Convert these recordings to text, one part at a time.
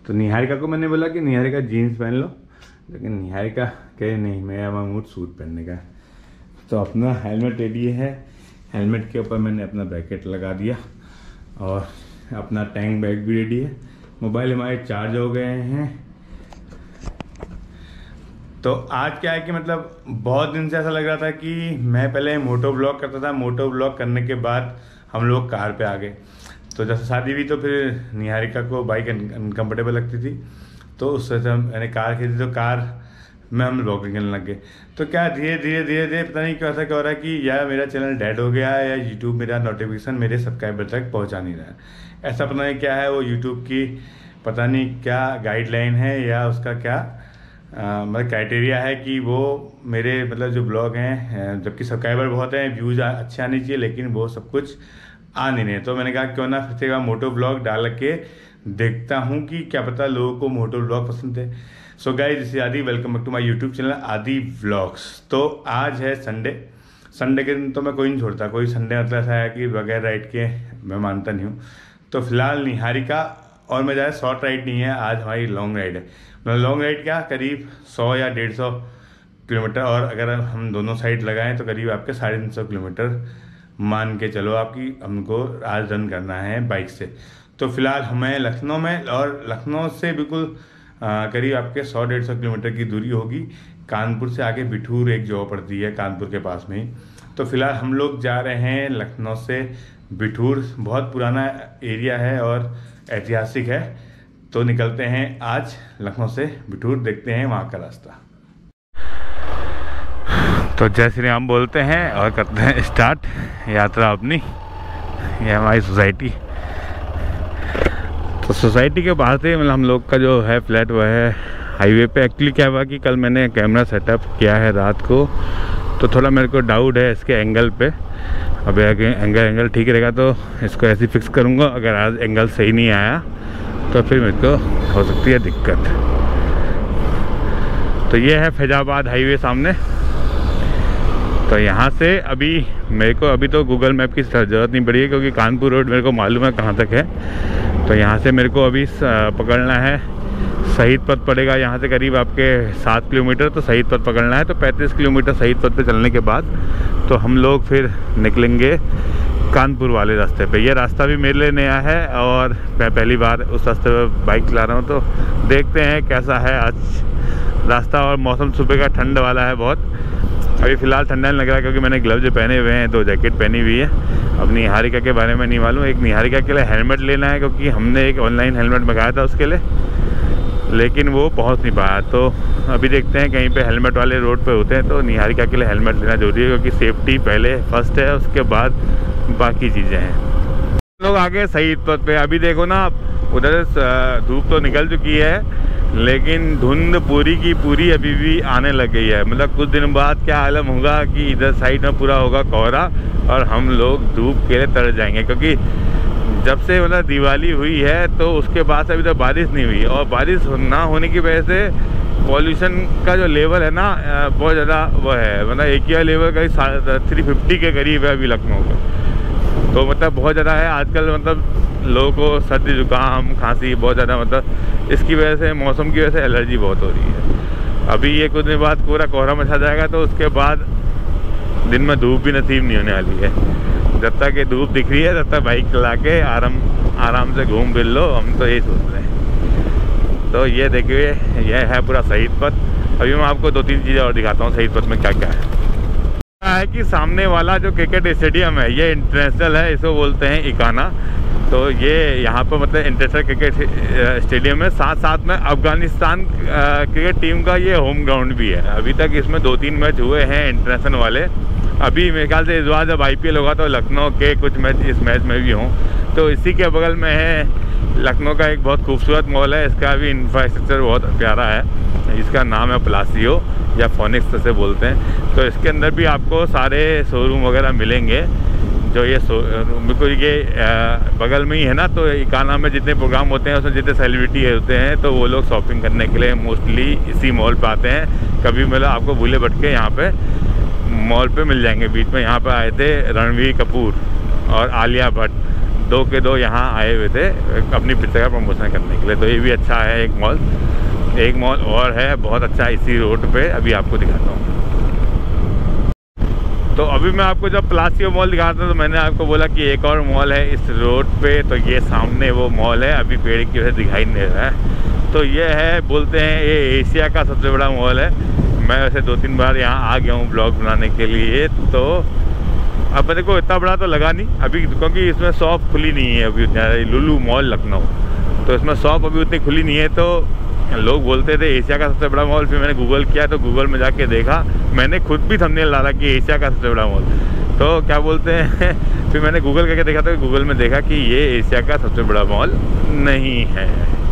तो निहारिका को मैंने बोला कि निहारिका जीन्स पहन लो, लेकिन निहारिका कहे नहीं, मेरा मूड सूट पहनने का है। तो अपना हेलमेट रेडी है, हेलमेट के ऊपर मैंने अपना ब्रैकेट लगा दिया और अपना टैंक बैग भी रेडी है। मोबाइल हमारे चार्ज हो गए हैं। तो आज क्या है कि मतलब बहुत दिन से ऐसा लग रहा था कि मैं पहले मोटो ब्लॉग करता था, मोटो ब्लॉग करने के बाद हम लोग कार पे आ गए। तो जैसे शादी हुई तो फिर निहारिका को बाइक अनकम्फर्टेबल लगती थी, तो उस वजह से मैंने कार खरीदी, तो कार में हम ब्लॉगिंग करने लग गए। तो क्या धीरे धीरे पता नहीं क्या हो रहा है कि या मेरा चैनल डेड हो गया है या यूट्यूब मेरा नोटिफिकेशन मेरे सब्सक्राइबर तक पहुंचा नहीं रहा है। ऐसा पता नहीं क्या है, वो यूट्यूब की पता नहीं क्या गाइडलाइन है या उसका क्या मतलब क्राइटेरिया है कि वो मेरे मतलब जो ब्लॉग हैं, जबकि सब्सक्राइबर बहुत हैं, व्यूज़ अच्छे आने चाहिए, लेकिन वो सब कुछ आ नहीं रहे। तो मैंने कहा क्यों ना फिर से मोटो ब्लॉग डाल के देखता हूँ कि क्या पता लोगों को मोटो ब्लॉग पसंद है। So guys, this is Adi, welcome back to my YouTube channel Adi vlogs. तो आज है संडे के दिन तो मैं कोई नहीं छोड़ता, कोई संडे मतलब ऐसा है कि बगैर राइड के मैं मानता नहीं हूँ। तो फिलहाल निहारिका और मैं ज़्यादा शॉर्ट राइड नहीं है, आज हमारी लॉन्ग राइड है। मतलब लॉन्ग राइड क्या, करीब 100 या 150 किलोमीटर, और अगर हम दोनों साइड लगाएं तो करीब आपके 350 किलोमीटर मान के चलो आपकी हमको आज रन करना है बाइक से। तो फिलहाल हमें लखनऊ में, और लखनऊ से बिल्कुल करीब आपके 100-150 किलोमीटर की दूरी होगी। कानपुर से आगे बिठूर एक जगह पड़ती है, कानपुर के पास में ही। तो फिलहाल हम लोग जा रहे हैं लखनऊ से बिठूर। बहुत पुराना एरिया है और ऐतिहासिक है। तो निकलते हैं आज लखनऊ से बिठूर, देखते हैं वहाँ का रास्ता। तो जय श्री राम बोलते हैं और करते हैं स्टार्ट यात्रा अपनी। ये हमारी सोसाइटी। तो सोसाइटी के बाहर से मतलब हम लोग का जो है फ्लैट वह है हाईवे पे। एक्चुअली क्या हुआ कि कल मैंने कैमरा सेटअप किया है रात को, तो थोड़ा मेरे को डाउट है इसके एंगल पे। अब एंगल ठीक रहेगा तो इसको ऐसे फिक्स करूँगा। अगर आज एंगल सही नहीं आया तो फिर मेरे को हो सकती है दिक्कत। तो ये है फैजाबाद हाईवे सामने। तो यहाँ से अभी मेरे को अभी तो गूगल मैप की ज़रूरत नहीं पड़ी है, क्योंकि कानपुर रोड मेरे को मालूम है कहाँ तक है। तो यहाँ से मेरे को अभी पकड़ना है शहीद पथ पड़ेगा, यहाँ से करीब आपके 7 किलोमीटर तो शहीद पथ पकड़ना है। तो 35 किलोमीटर शहीद पथ पे चलने के बाद तो हम लोग फिर निकलेंगे कानपुर वाले रास्ते पे। ये रास्ता भी मेरे लिए नया है और मैं पहली बार उस रास्ते पर बाइक चला रहा हूँ। तो देखते हैं कैसा है आज रास्ता। और मौसम सुबह का ठंड वाला है बहुत। अभी फ़िलहाल ठंडा नहीं लग रहा है क्योंकि मैंने ग्लव्स पहने हुए हैं, 2 जैकेट पहनी हुई है। अब निहारिका के बारे में नहीं मालूम। एक निहारिका के लिए हेलमेट लेना है, क्योंकि हमने एक ऑनलाइन हेलमेट मंगाया था उसके लिए, लेकिन वो पहुंच नहीं पाया। तो अभी देखते हैं, कहीं पे हेलमेट वाले रोड पे होते हैं तो निहारिका के लिए हेलमेट लेना जरूरी है, क्योंकि सेफ्टी पहले फर्स्ट है, उसके बाद बाकी चीज़ें हैं। लोग आगे शहीद पथ पे। अभी देखो ना, उधर धूप तो निकल चुकी है, लेकिन धुंध पूरी की पूरी अभी भी आने लग गई है। मतलब कुछ दिन बाद क्या आलम होगा कि इधर साइड में पूरा होगा कोहरा और हम लोग धूप के लिए तरस जाएंगे। क्योंकि जब से मतलब दिवाली हुई है तो उसके बाद से अभी तक बारिश नहीं हुई, और बारिश ना होने की वजह से पॉल्यूशन का जो लेवल है ना बहुत ज़्यादा वो है। मतलब AQI लेवल का 350 के करीब है अभी लखनऊ का। तो मतलब बहुत ज़्यादा है आजकल। मतलब लोगों को सर्दी जुकाम खांसी बहुत ज़्यादा, मतलब इसकी वजह से, मौसम की वजह से एलर्जी बहुत हो रही है। अभी ये कुछ दिन बाद पूरा कोहरा मचा जाएगा, तो उसके बाद दिन में धूप भी नसीब नहीं होने वाली है। जब तक ये धूप दिख रही है तब तक बाइक चला के आराम से घूम फिर लो, हम तो यही सोच रहे हैं। तो ये देखिए, यह है पूरा शहीद पथ। अभी मैं आपको 2-3 चीज़ें और दिखाता हूँ शहीद पथ में क्या क्या है। कि सामने वाला जो क्रिकेट स्टेडियम है ये इंटरनेशनल है, इसको बोलते हैं इकाना। तो ये यहाँ पर मतलब इंटरनेशनल क्रिकेट स्टेडियम है। साथ साथ में अफगानिस्तान क्रिकेट टीम का ये होम ग्राउंड भी है। अभी तक इसमें 2-3 मैच हुए हैं इंटरनेशनल वाले। अभी मेरे ख्याल से इस बार जब IPL होगा तो लखनऊ के कुछ मैच इस मैच में भी हों। तो इसी के बगल में है लखनऊ का एक बहुत खूबसूरत मॉल है। इसका भी इंफ्रास्ट्रक्चर बहुत प्यारा है। इसका नाम है प्लासियो या फोनिक्स से बोलते हैं। तो इसके अंदर भी आपको सारे शोरूम वगैरह मिलेंगे। जो ये बिल्कुल ये बगल में ही है ना। तो इकाना में जितने प्रोग्राम होते हैं, उसमें जितने सेलिब्रिटी होते हैं, तो वो लोग शॉपिंग करने के लिए मोस्टली इसी मॉल पे आते हैं। कभी मतलब आपको भूले भटके यहाँ पे मॉल पे मिल जाएंगे। बीच में यहाँ पे आए थे रणवीर कपूर और आलिया भट्ट, 2 के 2 यहाँ आए हुए थे अपनी पिक्चर का प्रमोशन करने के लिए। तो ये भी अच्छा है एक मॉल और है बहुत अच्छा इसी रोड पे, अभी आपको दिखाता हूँ। तो अभी मैं आपको जब प्लासियो मॉल दिखा रहा था तो मैंने आपको बोला कि एक और मॉल है इस रोड पे, तो ये सामने वो मॉल है, अभी पेड़ की वजह से दिखाई नहीं दे रहा है। तो ये है, बोलते हैं ये एशिया का सबसे बड़ा मॉल है। मैं वैसे 2-3 बार यहाँ आ गया हूँ ब्लॉग बनाने के लिए। तो अब मेरे को इतना बड़ा तो लगा नहीं अभी, क्योंकि इसमें शॉप खुली नहीं है अभी। लुलु मॉल लखनऊ, तो इसमें शॉप अभी उतनी खुली नहीं है। तो लोग बोलते थे एशिया का सबसे बड़ा मॉल, फिर मैंने गूगल किया तो गूगल में जाके देखा, मैंने खुद भी थंबनेल डाला कि एशिया का सबसे बड़ा मॉल। तो क्या बोलते हैं फिर मैंने गूगल करके देखा तो गूगल में देखा कि ये एशिया का सबसे बड़ा मॉल नहीं है।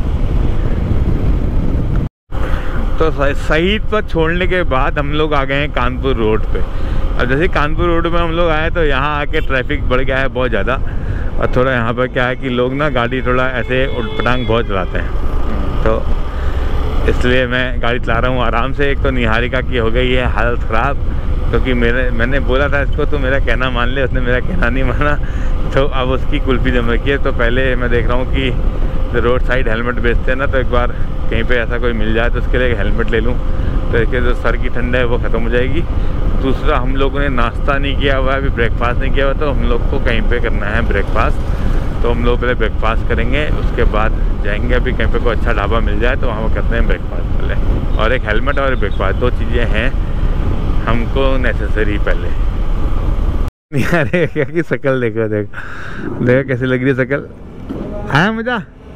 तो शहीद पर छोड़ने के बाद हम लोग आ गए हैं कानपुर रोड पे। अब जैसे कानपुर रोड में हम लोग आए तो यहाँ आके ट्रैफिक बढ़ गया है बहुत ज़्यादा, और थोड़ा यहाँ पर क्या है कि लोग ना गाड़ी थोड़ा ऐसे उटपटांग बहुत चलाते हैं, तो इसलिए मैं गाड़ी चला रहा हूँ आराम से। एक तो निहारिका की हो गई है हालत ख़राब, क्योंकि मैंने बोला था इसको तो मेरा कहना मान ले, उसने मेरा कहना नहीं माना, तो अब उसकी कुल्फी जम रखी है। तो पहले मैं देख रहा हूँ कि जो रोड साइड हेलमेट बेचते हैं ना, तो एक बार कहीं पे ऐसा कोई मिल जाए तो उसके लिए एक हेलमेट ले लूँ, तो इसके जो सर की ठंड है वो ख़त्म हो जाएगी। दूसरा, हम लोगों ने नाश्ता नहीं किया हुआ है, अभी ब्रेकफास्ट नहीं किया हुआ, तो हम लोग को कहीं पर करना है ब्रेकफास्ट। तो हम लोग पहले ब्रेकफास्ट करेंगे, उसके बाद जाएंगे अभी कहीं पे कोई अच्छा ढाबा मिल जाए तो वहाँ पर करते हैं ब्रेकफास्ट पहले। और एक हेलमेट और ब्रेकफास्ट, 2 चीज़ें हैं हमको नेसेसरी पहले। अरे क्या की शक्ल देखो कैसी लग रही है शक्ल। आया मज़ा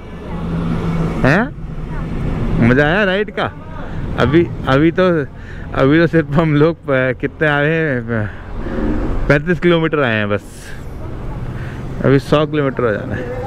आया राइड का। अभी तो सिर्फ हम लोग कितने आए हैं, 35 किलोमीटर आए हैं बस, अभी 100 किलोमीटर हो जाना है।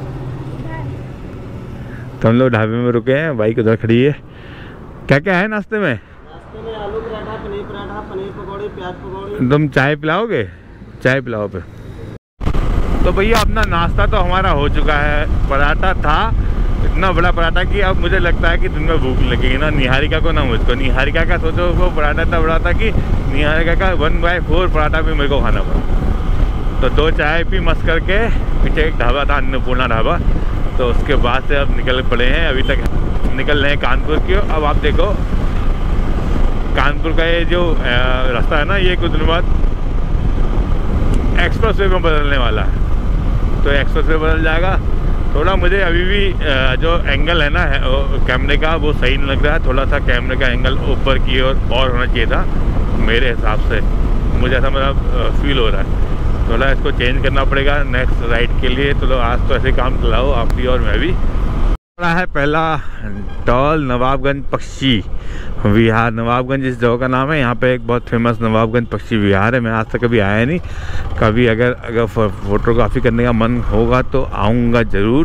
तो हम लोग ढाबे में रुके हैं, बाइक उधर खड़ी है। क्या क्या है नाश्ते में? आलू पराठा, पनीर पराठा, पनीर पकौड़ी, प्याज पकौड़ी। तुम चाय पिलाओगे? चाय पिलाओ पे। तो भैया अपना नाश्ता तो हमारा हो चुका है। पराठा था, इतना बड़ा पराठा कि अब मुझे लगता है कि दिन में भूख लगेगी ना निहारिका को ना मुझको। निहारिका का सोचो वो पराठा इतना बड़ा था कि निहारिका का 1/4 पराठा भी मेरे को खाना पड़ा। तो 2 चाय पी मस्त करके, पीछे एक ढाबा था अन्नपूर्णा ढाबा, तो उसके बाद से अब निकल पड़े हैं। अभी तक निकल रहे हैं कानपुर की। अब आप देखो कानपुर का ये जो रास्ता है ना, ये कुछ दिन बाद एक्सप्रेस वे में बदलने वाला है। तो एक्सप्रेस वे बदल जाएगा। थोड़ा मुझे अभी भी जो एंगल है ना कैमरे का वो सही नहीं लग रहा है। थोड़ा सा कैमरे का एंगल ऊपर की ओर और होना चाहिए था मेरे हिसाब से, मुझे ऐसा मतलब फील हो रहा है। थोड़ा इसको चेंज करना पड़ेगा नेक्स्ट राइड के लिए। तो आज तो ऐसे काम चलाओ आप भी और मैं भी। है पहला टॉल नवाबगंज पक्षी विहार। नवाबगंज इस जगह का नाम है। यहाँ पे एक बहुत फेमस नवाबगंज पक्षी विहार है। मैं आज तक कभी आया नहीं। कभी अगर फोटोग्राफी करने का मन होगा तो आऊँगा ज़रूर।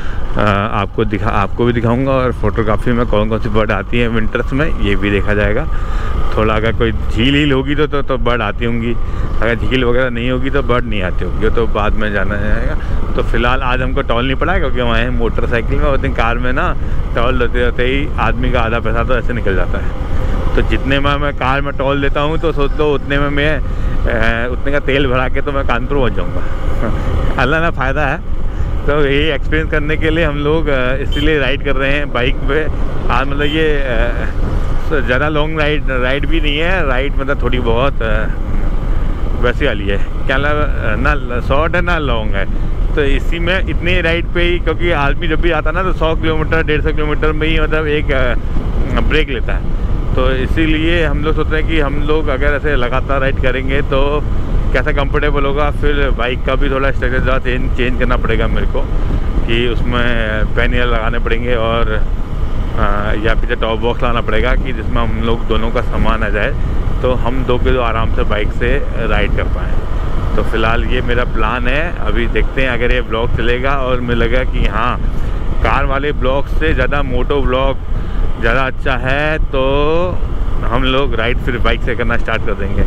आपको भी दिखाऊंगा, और फोटोग्राफी में कौन कौन सी बर्ड आती है विंटर्स में ये भी देखा जाएगा। थोड़ा अगर कोई झील होगी तो बर्ड आती होंगी, अगर झील वगैरह नहीं होगी तो बर्ड नहीं आती होगी, तो बाद में जाना जाएगा। तो फिलहाल आज हमको टॉल नहीं पड़ा क्योंकि वहाँ मोटरसाइकिल में होते कार में ना टॉल लेते रहते ही आदमी का आधा पैसा तो ऐसे निकल जाता है। तो जितने में मैं कार में टॉल देता हूँ तो सोच लो उतने में मैं उतने का तेल भरा के तो मैं कानपुर पहुँच जाऊँगा। अल्लाह ना फ़ायदा है। तो यही एक्सपीरियंस करने के लिए हम लोग इसीलिए राइड कर रहे हैं बाइक पे आज। मतलब ये ज़्यादा लॉन्ग राइड भी नहीं है, राइड मतलब थोड़ी बहुत वैसी वाली है, क्या ना शॉर्ट है ना लॉन्ग है। तो इसी में इतनी राइड पे ही, क्योंकि आदमी जब भी आता ना तो 100 किलोमीटर 150 किलोमीटर में ही मतलब एक ब्रेक लेता है। तो इसीलिए हम लोग सोचते हैं कि हम लोग अगर ऐसे लगातार राइड करेंगे तो कैसा कंफर्टेबल होगा। फिर बाइक का भी थोड़ा स्ट्रक्चर चेंज करना पड़ेगा मेरे को, कि उसमें पैनियर लगाने पड़ेंगे और या पीछे टॉप बॉक्स लाना पड़ेगा कि जिसमें हम लोग दोनों का सामान आ जाए, तो हम 2 किलो आराम से बाइक से राइड कर पाएँ। तो फ़िलहाल ये मेरा प्लान है। अभी देखते हैं अगर ये ब्लॉग चलेगा और मुझे लगा कि हाँ कार वाले ब्लॉग से ज़्यादा मोटो ब्लॉग ज़्यादा अच्छा है, तो हम लोग राइड फिर बाइक से करना स्टार्ट कर देंगे।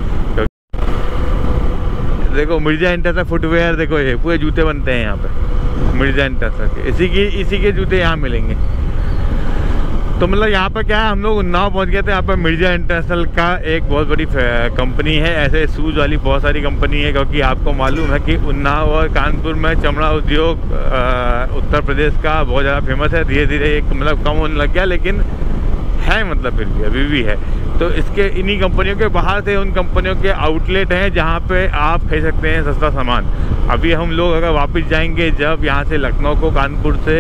देखो मिर्जा इंटरसा फुटवेयर, देखो ये पूरे जूते बनते हैं यहाँ पे मिर्जा इंटरसा के। इसी के जूते यहाँ मिलेंगे। तो मतलब यहाँ पर क्या है, हम लोग उन्नाव पहुँच गए थे। यहाँ पर मिर्जा इंटरनेशनल का एक बहुत बड़ी कंपनी है, ऐसे शूज़ वाली बहुत सारी कंपनी है, क्योंकि आपको मालूम है कि उन्नाव और कानपुर में चमड़ा उद्योग उत्तर प्रदेश का बहुत ज़्यादा फेमस है। धीरे धीरे एक मतलब कम होने लग गया, लेकिन है मतलब फिर भी अभी भी है। तो इसके इन्हीं कंपनियों के बाहर से उन कंपनियों के आउटलेट हैं जहाँ पे आप खरीद सकते हैं सस्ता सामान। अभी हम लोग अगर वापस जाएंगे जब यहाँ से लखनऊ को कानपुर से,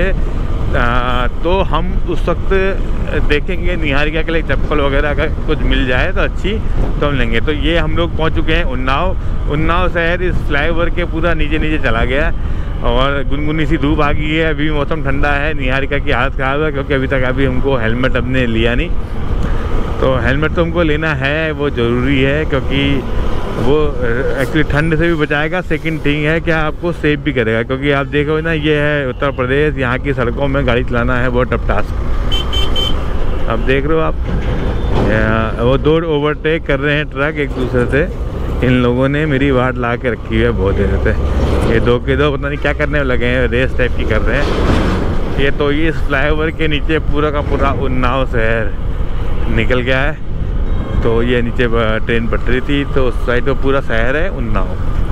तो हम उस वक्त देखेंगे निहारिका के लिए चप्पल वगैरह अगर कुछ मिल जाए तो अच्छी, तो हम लेंगे। तो ये हम लोग पहुँच चुके हैं उन्नाव शहर इस फ्लाईओवर के पूरा नीचे नीचे चला गया और गुनगुनी सी धूप आ गई है। अभी मौसम ठंडा है। निहारिका की हालत ख़राब है क्योंकि अभी तक हमको हेलमेट अपने लिया नहीं। तो हेलमेट तो हमको लेना है, वो ज़रूरी है, क्योंकि वो एक्चुअली ठंड से भी बचाएगा। सेकंड थिंग है कि आपको सेफ भी करेगा, क्योंकि आप देखो ना, ये है उत्तर प्रदेश, यहाँ की सड़कों में गाड़ी चलाना है बहुत टफ टास्क। अब देख रहे हो आप, वो दो ओवरटेक कर रहे हैं ट्रक एक दूसरे से। इन लोगों ने मेरी वाट ला के रखी है बहुत देर से। ये दो के दो पता नहीं क्या करने लगे हैं, रेस टाइप की कर रहे हैं। ये तो ये इस फ्लाईओवर के नीचे पूरा का पूरा उन्नाव शहर निकल गया है। तो ये नीचे ट्रेन पटरी थी, तो उस साइड पे पूरा शहर है उन्नाव।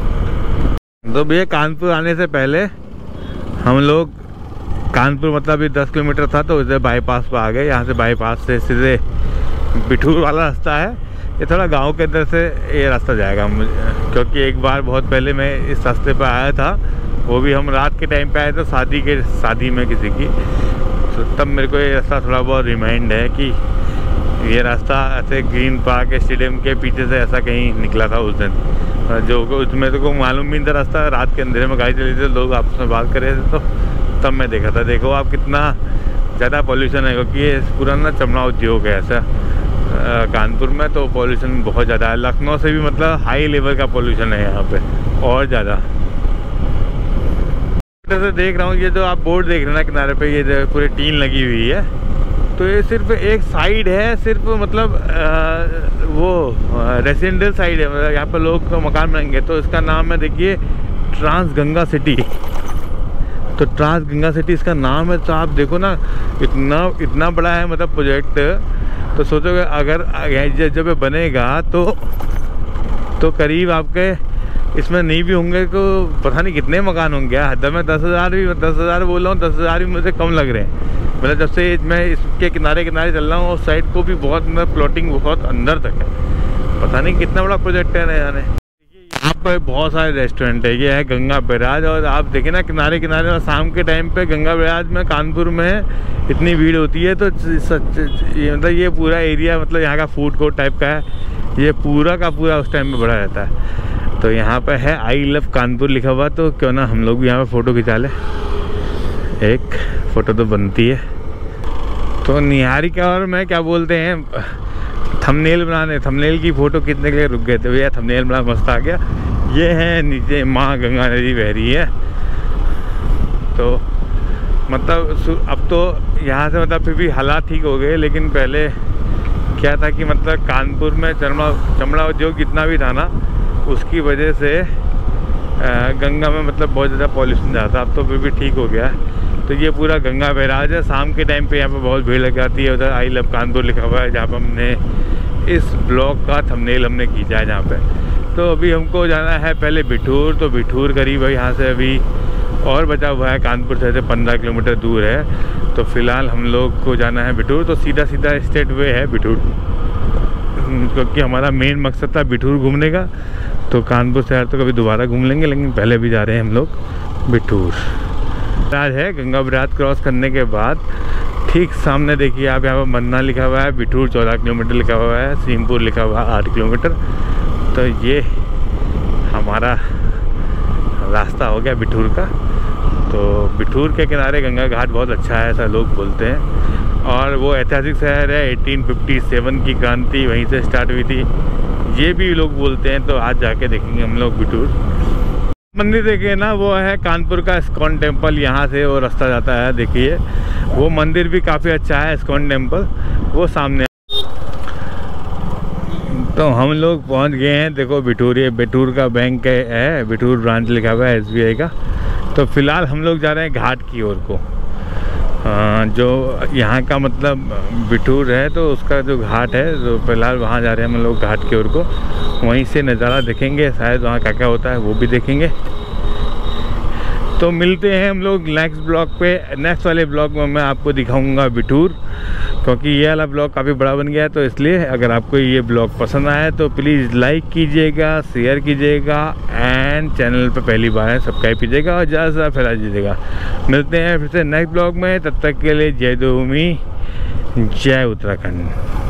तो भैया कानपुर आने से पहले हम लोग कानपुर मतलब ये 10 किलोमीटर था, तो इधर बाईपास पर आ गए। यहाँ से बाईपास से सीधे बिठूर वाला रास्ता है। ये थोड़ा गांव के अंदर से ये रास्ता जाएगा मुझे, क्योंकि एक बार बहुत पहले मैं इस रास्ते पर आया था, वो भी हम रात के टाइम पे आए थे शादी में किसी की। तो तब मेरे को ये रास्ता थोड़ा बहुत रिमाइंड है कि ये रास्ता ऐसे ग्रीन पार्क स्टेडियम के पीछे से ऐसा कहीं निकला था उस दिन, जो उसमें तो को मालूम भी नहीं था रास्ता। रात के अंधेरे में गाड़ी चली थी, लोग आपस में बात कर रहे थे, तो तब मैं देखा था। देखो आप कितना ज़्यादा पॉल्यूशन है, क्योंकि ये पूरा ना चमड़ा उद्योग है ऐसा कानपुर में, तो पॉल्यूशन बहुत ज़्यादा है। लखनऊ से भी मतलब हाई लेवल का पॉल्यूशन है यहाँ पे और ज़्यादा। से देख रहा हूँ, ये जो आप बोर्ड देख रहे हैं ना किनारे पे, ये पूरी टीन लगी हुई है। तो ये सिर्फ एक साइड है, सिर्फ मतलब वो रेसिडेंशियल साइड है, मतलब यहाँ पर लोग मकान बनाएंगे। तो इसका नाम है, देखिए, ट्रांस गंगा सिटी। तो ट्रांस गंगा सिटी इसका नाम है। तो आप देखो ना, इतना बड़ा है मतलब प्रोजेक्ट। तो सोचोगे अगर जब बनेगा तो करीब आपके इसमें नहीं भी होंगे तो पता नहीं कितने मकान होंगे। हद में 10,000 बोल रहा हूँ, 10,000 भी मुझे कम लग रहे हैं। मतलब जब से मैं इसके किनारे चल रहा हूँ, उस साइड को भी बहुत मतलब प्लॉटिंग बहुत अंदर तक है। पता नहीं कितना बड़ा प्रोजेक्ट है ना जाने। यहाँ पर बहुत सारे रेस्टोरेंट है। ये है गंगा बैराज, और आप देखें ना किनारे शाम के टाइम पे गंगा बैराज में कानपुर में इतनी भीड़ होती है। तो मतलब ये पूरा एरिया मतलब यहाँ का फूड कोर्ट टाइप का है। ये पूरा का पूरा उस टाइम में बड़ा रहता है। तो यहाँ पे है आई लव कानपुर लिखा हुआ, तो क्यों ना हम लोग भी यहाँ पे फ़ोटो खिंचा लें। एक फ़ोटो तो बनती है। तो निहारिका और मैं क्या बोलते हैं, थंबनेल की फ़ोटो खींचने के लिए रुक गए थे। भैया थंबनेल बड़ा मस्त आ गया। ये है नीचे माँ गंगा नदी बह रही है। तो मतलब अब तो यहाँ से मतलब फिर भी हालात ठीक हो गए, लेकिन पहले क्या था कि मतलब कानपुर में चमड़ा उद्योग जितना भी था ना, उसकी वजह से गंगा में मतलब बहुत ज़्यादा पॉल्यूशन जाता। अब तो फिर भी ठीक हो गया। तो ये पूरा गंगा बैराज है। शाम के टाइम पे यहाँ पे बहुत भीड़ लग जाती है। उधर आई लव कानपुर लिखा हुआ है, जहाँ पर हमने इस ब्लॉग का थंबनेल हमने खींचा है जहाँ पे। तो अभी हमको जाना है पहले बिठूर। तो बिठूर करीब है यहाँ से अभी और बचा हुआ है, कानपुर से 15 किलोमीटर दूर है। तो फिलहाल हम लोग को जाना है बिठूर। तो सीधा स्टेट वे है बिठूर, क्योंकि हमारा मेन मकसद था बिठूर घूमने का। तो कानपुर शहर तो कभी दोबारा घूम लेंगे, लेकिन पहले भी जा रहे हैं हम लोग बिठूर। आज है गंगा बैराज क्रॉस करने के बाद ठीक सामने देखिए आप, यहाँ पर मन्ना लिखा हुआ है, बिठूर 14 किलोमीटर लिखा हुआ है, सीमपुर लिखा हुआ है 8 किलोमीटर। तो ये हमारा रास्ता हो गया बिठूर का। तो बिठूर के किनारे गंगा घाट बहुत अच्छा है ऐसा लोग बोलते हैं। और वो ऐतिहासिक शहर है, 1857 की क्रांति वहीं से स्टार्ट हुई थी, ये भी लोग बोलते हैं। तो आज जाके देखेंगे हम लोग बिठूर। मंदिर देखिए ना, वो है कानपुर का इस्कॉन टेम्पल। यहाँ से वो रास्ता जाता है, देखिए वो मंदिर भी काफ़ी अच्छा है, इस्कॉन टेम्पल वो सामने। तो हम लोग पहुँच गए हैं, देखो बिठूर। ये बिठूर का बैंक है, बिठूर ब्रांच लिखा हुआ है SBI का। तो फिलहाल हम लोग जा रहे हैं घाट की ओर को। जो यहाँ का मतलब बिठूर है तो उसका जो घाट है, तो फिलहाल वहाँ जा रहे हैं हम लोग घाट की ओर को। वहीं से नज़ारा देखेंगे, शायद वहाँ क्या क्या होता है वो भी देखेंगे। तो मिलते हैं हम लोग नेक्स्ट ब्लॉग पे। नेक्स्ट वाले ब्लॉग में मैं आपको दिखाऊंगा बिठूर, क्योंकि ये वाला ब्लॉग काफ़ी बड़ा बन गया है। तो इसलिए अगर आपको ये ब्लॉग पसंद आया तो प्लीज़ लाइक कीजिएगा, शेयर कीजिएगा एंड चैनल पे पहली बार है सब्सक्राइब कीजिएगा और ज़्यादा से ज़्यादा फैला दीजिएगा। मिलते हैं फिर से नेक्स्ट ब्लॉग में, तब तक के लिए जय देवभूमि, जय उत्तराखंड।